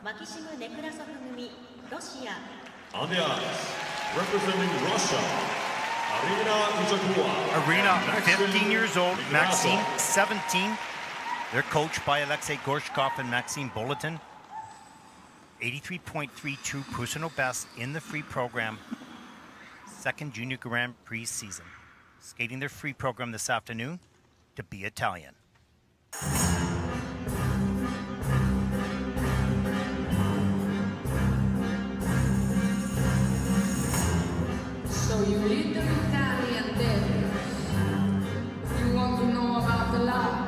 On the ice, representing Russia, Arina, 15 years old, Maxime, 17. They're coached by Alexei Gorshkov and Maxime Bolotin. 83.32 personal best in the free program. Second Junior Grand Prix season. Skating their free program this afternoon to be Italian. So you read the Italian then? You want to know about the law?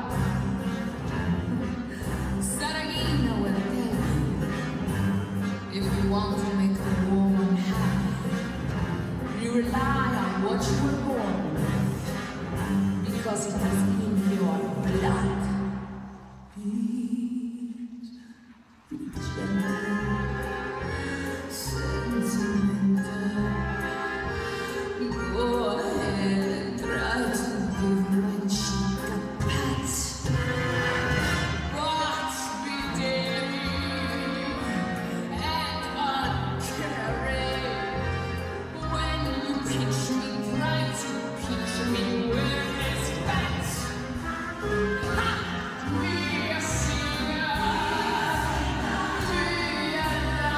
Saragina will tell you. If you want to make a woman happy, you rely on what you were born with, because it is in your blood. Go ahead and try to give my cheek a pat. But be daring and uncaring. When you pinch me, try to pinch me with this bat. Be a singer, be a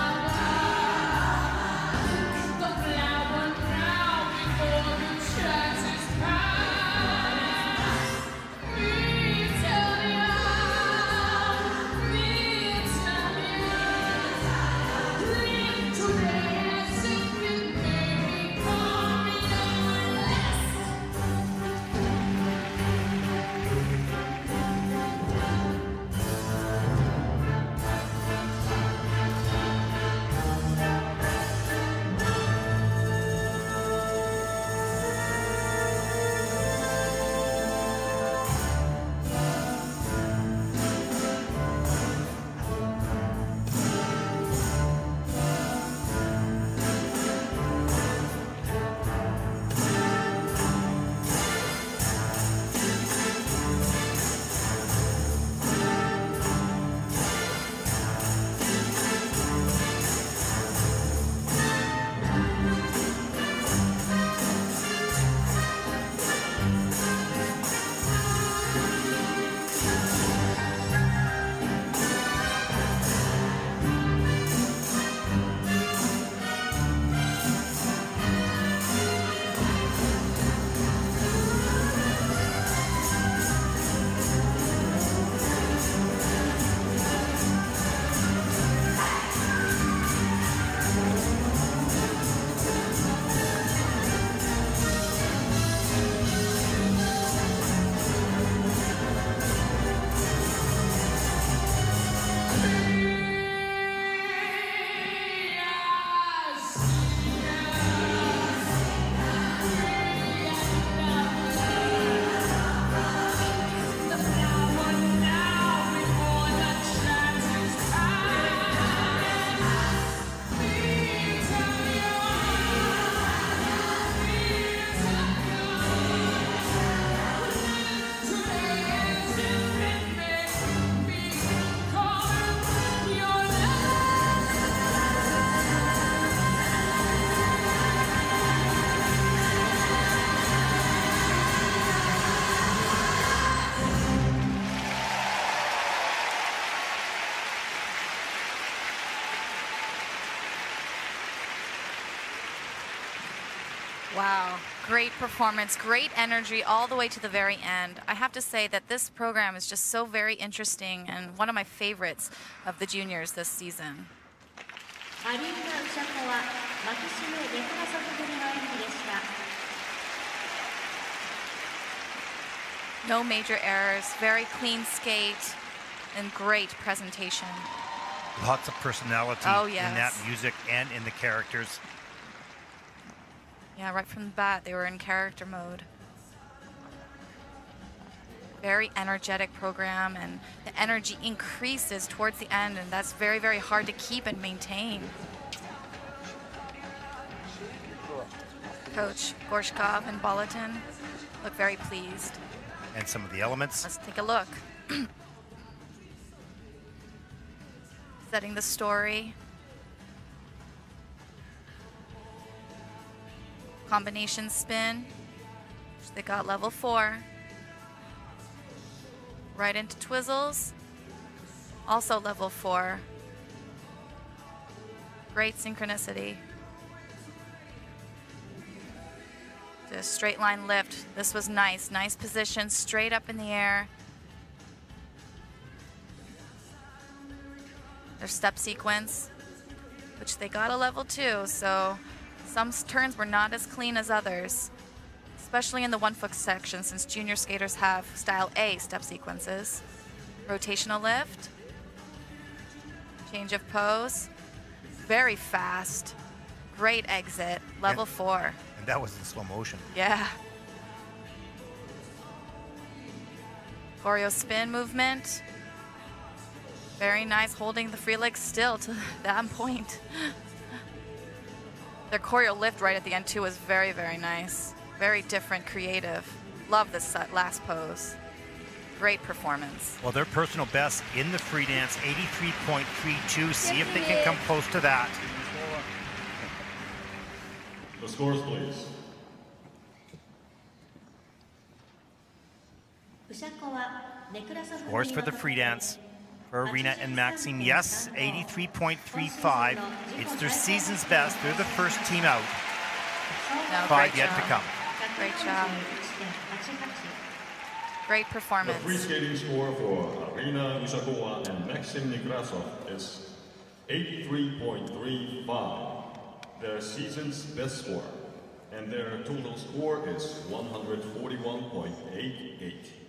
lover. The flower now before the chance is past. Me Italian, live today as if it may become your last. The flower now before the chance is past. Be today as if it may become your last. Wow, great performance, great energy all the way to the very end. I have to say that this program is just so very interesting and one of my favorites of the juniors this season. アリーナ・ウシャコワ、マキシム・ネクラソフ組の演技でした。 No major errors, very clean skate, and great presentation. Lots of personality Oh, in yes. that music and in the characters. Yeah, right from the bat, they were in character mode. Very energetic program, and the energy increases towards the end, and that's very, very hard to keep and maintain. Coach Gorshkov and Bolotin look very pleased. And some of the elements. Let's take a look. setting the story. Combination spin, which they got level 4. Right into Twizzles, also level 4. Great synchronicity. The straight line lift, this was nice. Nice position, straight up in the air. Their step sequence, which they got a level 2, so some turns were not as clean as others, especially in the 1-foot section since junior skaters have style A step sequences. Rotational lift, change of pose, very fast, great exit, level 4. And that was in slow motion. Yeah. Choreo spin movement. Very nice, holding the free leg still to that point. Their choreo lift right at the end too was very, very nice. Very different, creative. Love this last pose. Great performance. Well, their personal best in the free dance, 83.32. See if they can come close to that. The scores, please. Scores for the free dance. For Arena and Maxime, yes, 83.35. It's their season's best. They're the first team out. No, 5 yet to come. Great job. Great The performance. free skating score for Arina Yusakowa and Maxim Nekrasov is 83.35, their season's best score, and their total score is 141.88.